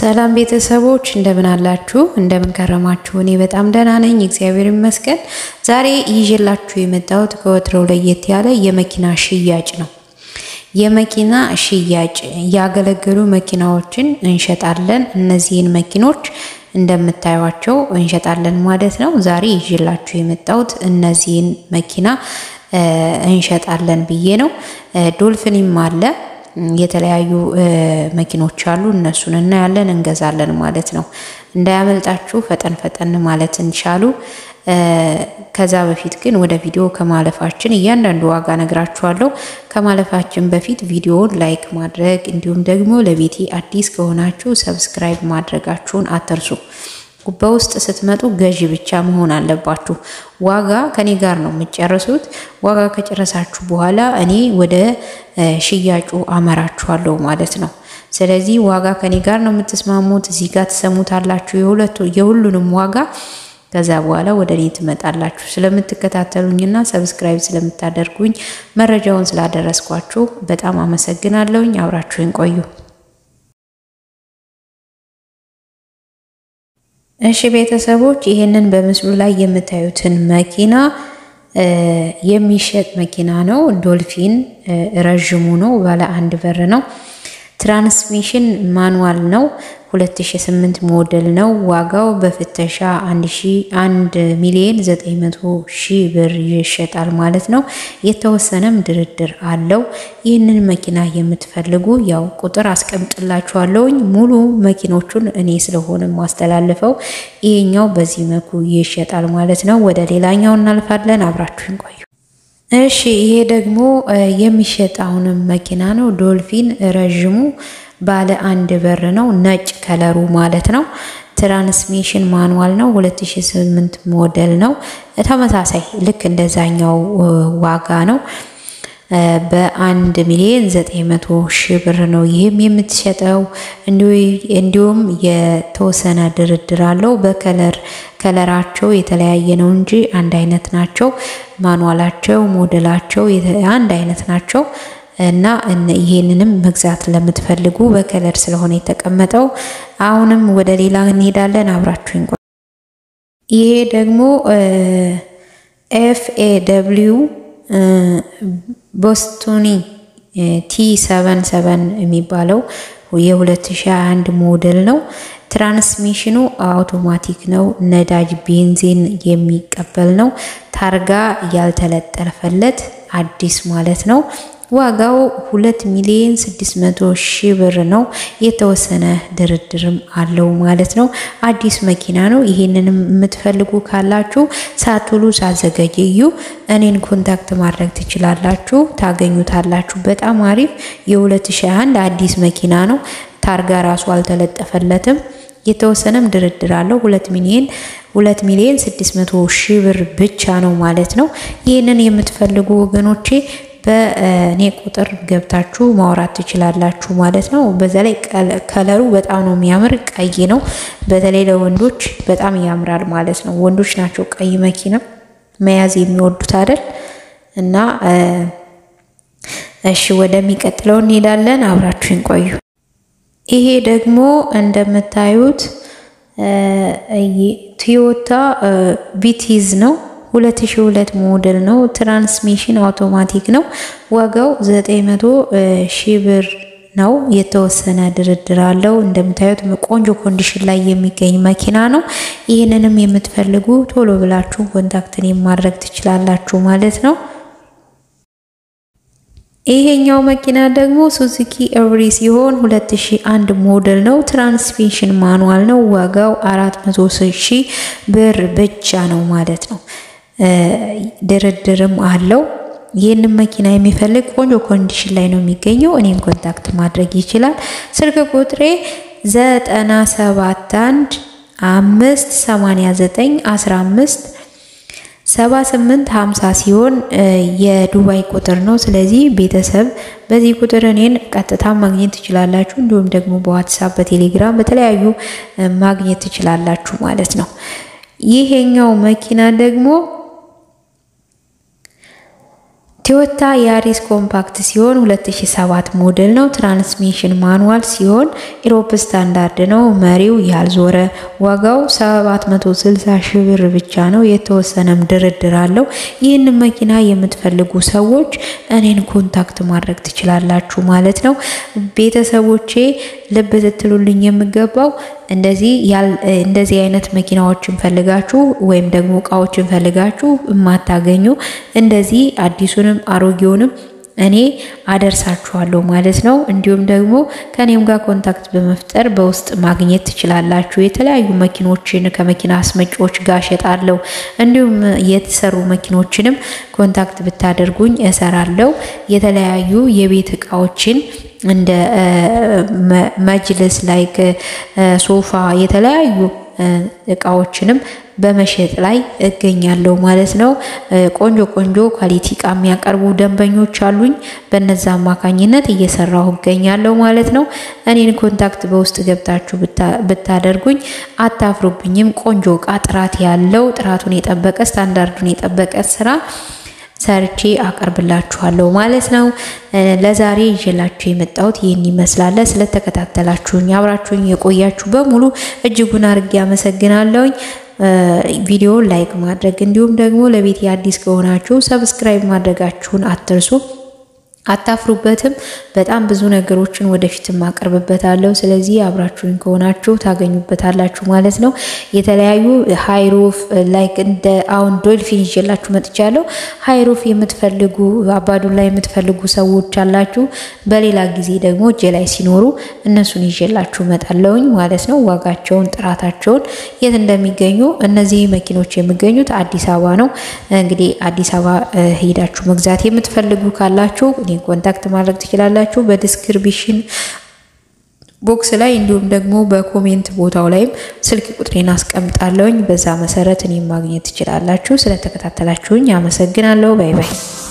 ሰላም ቤተሰቦች እንደምን አላችሁ እንደምን ከረማችሁ እኔ በጣም ደህና ነኝ እግዚአብሔር ይመስገን ዛሬ ይዤላችሁ የመጣሁት ከወትሮው ለየት ያለ የመኪና ሽያጭ ነው የመኪና ሽያጭ ያገለገሉ መኪናዎችን እንሸጣለን እነዚህን መኪኖች እንደምታዩዋቸው እንሸጣለን ማለት ነው ዛሬ ይዤላችሁ የመጣሁት እነዚህን መኪና እንሸጣለን ብዬ ነው ዶልፊንም አለ የተለያዩ መኪኖች አሉ እነሱን እና ያለን እንገዛለን ማለት ነው እንዳያመልጣችሁ ፈጠን ማለት እንቻሉ ከዛ በፊት ግን ወደ ቪዲዮ ከማለፋችን እያንዳንዱ ዋጋ ነግራችኋለሁ ከማለፋችን በፊት ቪዲዮውን ላይክ ማድረግ እንዲሁም ደግሞ ለቤቴ አዲስ ከሆናችሁ ሰብስክራይብ ማድረጋችሁን አትርሱ በውስጥ ስትመጡ ገዢ ብቻ መሆን አለባችሁ ዋጋ ከኔ ጋር ነው የምትጨርሱት ዋጋ ከጨረሳችሁ በኋላ እኔ ወደ ሽያጩ አመራችኋለሁ ማለት ነው ስለዚህ ዋጋ ከኔ ጋር ነው የምትስማሙት እዚህ ጋር ተሰሙታላችሁ የሁሉንም ዋጋ ከዛ በኋላ ወደ እኔ ትመጣላችሁ ስለምትከታተሉኝና ሰብስክራይብ ስለምታደርጉኝ መረጃውን ስላደረስኳችሁ በጣም አመሰግናለሁኝ አብራችሁን ቆዩ እሺ ቤተሰቦች ይሄንን በምስሉ ላይ የምታዩትን መኪና የሚሸጥ መኪና ነው ዶልፊን ረጅሙ ነው ባለ አንድ በር ነው ትራንስሚሽን ማኑዋል ነው 2008 ሞዴል ነው ዋጋው በፍተሻ 1,900,000 ብር ይሸጣል ማለት ነው የተወሰነም ድርድር አለው ይህንን መኪና የምትፈልጉ ያው ቁጥር አስቀምጥላችኋለሁ ሙሉ መኪኖቹን እኔ ስለሆነ ማስተላልፈው ይሄኛው በዚህ መልኩ ይሸጣል ማለት ነው ወደ ሌላኛው እናልፋለን አብራችሁን ቆዩ እሺ ይሄ ደግሞ የሚሸጣውን መኪና ነው ዶልፊን ረጅሙ ባለ አንድ በር ነው ነጭ ከለሩ ማለት ነው ትራንስሚሽን ማኑዋል ነው 2008 ሞዴል ነው ተመሳሳይ ልክ እንደዛኛው ዋጋ ነው በ1,900,000 ብር ነው ይሄም የምትሸጠው እንዲሁም የተወሰነ ድርድር አለው በከለራቸው የተለያየ ነው እንጂ አንድ አይነት ናቸው ማኑዋላቸው ሞዴላቸው አንድ አይነት ናቸው እና ይሄንንም መግዛት ለምትፈልጉ በከለር ስለሆነ የተቀመጠው አሁንም ወደ ሌላ እንሄዳለን አብራችሁን ቆዩ ይሄ ደግሞ FAW ቦስቶኒ T77 የሚባለው የ2021 ሞዴል ነው ትራንስሚሽኑ አውቶማቲክ ነው ነዳጅ ቤንዚን የሚቀበል ነው ታርጋ ያልተለጠፈለት አዲስ ማለት ነው ዋጋው 2,600,000 ብር ነው የተወሰነ ድርድርም አለው ማለት ነው አዲስ መኪና ነው ይሄንንም የምትፈልጉ ካላችሁ ሳትሉ ሳዘገየዩ እኔን ኮንታክት ማድረግ ትችላላችሁ ታገኙታላችሁ በጣም አሪፍ የ2001 አዲስ መኪና ነው ታርጋ ራሱ አልተለጠፈለትም የተወሰነም ድርድር አለው 2,600,000 ብር ብቻ ነው ማለት ነው ይሄንን የምትፈልጉ ወገኖቼ በኔ ቁጥር ገብታችሁ ማውራት ትችላላችሁ ማለት ነው በዛ ላይ ከለሩ በጣም ነው የሚያምር ቀይ ነው በተለይ ለወንዶች በጣም ያምራል ማለት ነው ወንዶች ናቸው ቀይ መኪና መያዝ የሚወዱት አይደል እና እሺ ወደሚቀጥለው እንሄዳለን አብራችሁን ቆዩ ይሄ ደግሞ እንደምታዩት ቶዮታ ቪቲዝ ነው 2002 ሞዴል ነው ትራንስሚሽን አውቶማቲክ ነው ዋጋው 900,000 ብር ነው የተወሰነ ድርድር አለው እንደምታዩት ቆንጆ ኮንዲሽን ላይ የሚገኝ መኪና ነው ይሄንንም የምትፈልጉ ቶሎ ብላችሁ ኮንታክትን ማድረግ ትችላላችሁ ማለት ነው ይሄኛው መኪና ደግሞ ሱዙኪ ኤቭሪ ሲሆን 2001 ሞዴል ነው ትራንስሚሽን ማኑዋል ነው ዋጋው 400,000 ብር ብቻ ነው ማለት ነው ድርድርም አለው ይሄንን መኪና የሚፈልግ ቆንጆ ኮንዲሽን ላይ ነው የሚገኘው እኔን ኮንታክት ማድረግ ይችላል ስልክ ቁጥሬ 97158915850 ሲሆን የዱባይ ቁጥር ነው ስለዚህ ቤተሰብ በዚህ ቁጥር እኔን ቀጥታ ማግኘት ትችላላችሁ እንዲሁም ደግሞ በዋትስአፕ በቴሌግራም በተለያዩ ማግኘት ትችላላችሁ ማለት ነው ይሄኛው መኪና ደግሞ ቶዮታ ያሪስ ኮምፓክት ሲሆን 2007 ሞዴል ነው። ትራንስሚሽን ማኑዋል ሲሆን ኢሮፕ ስታንዳርድ ነው። መሪው ያልዞረ ዋጋው 760 ሺህ ብር ብቻ ነው። የተወሰነም ድርድር አለው። ይህን መኪና የምትፈልጉ ሰዎች እኔን ኮንታክት ማድረግ ትችላላችሁ ማለት ነው። ቤተሰቦቼ ልብ ትትሉልኝ የምገባው እንደዚህ አይነት መኪናዎችን ፈልጋችሁ ወይም ደግሞ እቃዎችን ፈልጋችሁ ማታገኙ እንደዚህ አዲሱንም አሮጌውንም እኔ አደርሳችኋለሁ ማለት ነው። እንዲሁም ደግሞ ከኔም ጋር ኮንታክት በመፍጠር በውስጥ ማግኘት ትችላላችሁ። የተለያዩ መኪኖችን ከመኪና አስመጪዎች ጋር ሸጣለሁ። እንዲሁም የተሰሩ መኪኖችንም ኮንታክት ብታደርጉኝ እሰራለሁ። የተለያዩ የቤት እቃዎችን እንደ መጅልስ ላይክ ሶፋ የተለያዩ እቃዎችንም በመሸጥ ላይ እገኛለሁ ማለት ነው። ቆንጆ ኳሊቲ እቃ የሚያቀርቡ ደንበኞች አሉኝ። በእነዛ አማካኝነት እየሰራሁ እገኛለሁ ማለት ነው። እኔን ኮንታክት በውስጥ ገብታችሁ ብታደርጉኝ አታፍሩብኝም። ቆንጆ እቃ ጥራት ያለው ጥራቱን የጠበቀ ስታንዳርዱን የጠበቀ ስራ ሰርቼ አቀርብላችኋለሁ ማለት ነው። ለዛሬ ይዤላችሁ የመጣሁት ይሄን ይመስላል። ስለተከታተላችሁኝ አብራችሁኝ የቆያችሁ በሙሉ እጅጉን አርጌ አመሰግናለሁ። ቪዲዮ ላይክ ማድረግ እንዲሁም ደግሞ ለቤት አዲስ ከሆናችሁ ሰብስክራይብ ማድረጋችሁን አትርሱ። አታፍሩበትም። በጣም ብዙ ነገሮችን ወደፊት ማቀርብበታለሁ። ስለዚህ አብራችሁኝ ከሆናችሁ ታገኙበታላችሁ ማለት ነው። የተለያዩ ሃይሩፍ ላይክ እንደ አሁን ዶልፊን ይዤላችሁ መጥቻለሁ። ሃይሩፍ የምትፈልጉ አባዱላ የምትፈልጉ ሰዎች አላችሁ። በሌላ ጊዜ ደግሞ እጄ ላይ ሲኖሩ እነሱን ይዤላችሁ መጣለሁኝ ማለት ነው። ዋጋቸውን ጥራታቸውን የት እንደሚገኙ እነዚህ መኪኖች የሚገኙት አዲስ አበባ ነው። እንግዲህ አዲስ አበባ ሄዳችሁ መግዛት የምትፈልጉ ካላችሁ ኮንታክት ማድረግ ትችላላችሁ በዲስክሪፕሽን ቦክስ ላይ እንዲሁም ደግሞ በኮሜንት ቦታው ላይ ስልክ ቁጥሬን አስቀምጣለሁኝ። በዛ መሰረት እኔን ማግኘት ትችላላችሁ። ስለተከታተላችሁኝ አመሰግናለሁ። ባይ ባይ።